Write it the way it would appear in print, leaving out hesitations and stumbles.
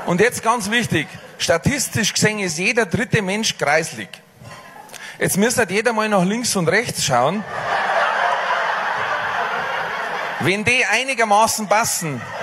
Und jetzt ganz wichtig, statistisch gesehen ist jeder dritte Mensch kreislig. Jetzt müsste jeder mal nach links und rechts schauen. Wenn die einigermaßen passen,